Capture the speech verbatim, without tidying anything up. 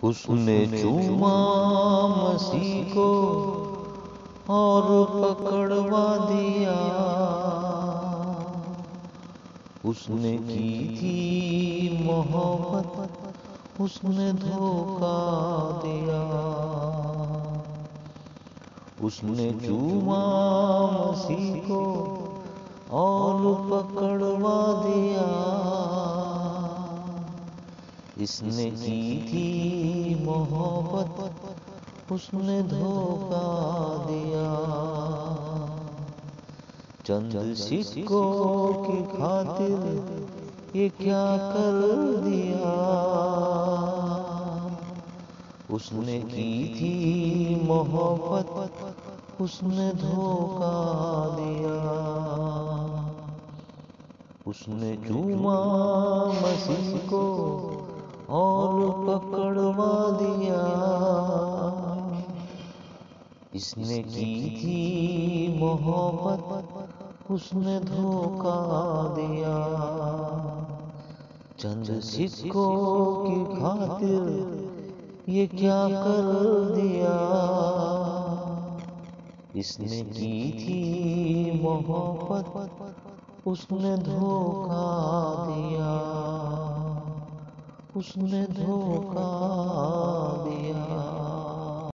اس نے چوما مسیح کو اور پکڑوا دیا، اس نے کی تھی محبت، اس نے دھوکا دیا۔ اس نے چوما مسیح کو اور پکڑوا دیا، اس نے کی تھی محبت، اس نے دھوکا دیا۔ چند سکوں کی خاطر یہ کیا کر دیا، اس نے کی تھی محبت، اس نے دھوکا دیا۔ اس نے چوما مسیح کو اور پکڑوا دیا، اس نے کی تھی محبت، اس نے دھوکا دیا۔ چند سکوں کی خاطر یہ کیا کر دیا، اس نے کی تھی محبت، اس نے دھوکا دیا، اس نے دھوکا دیا۔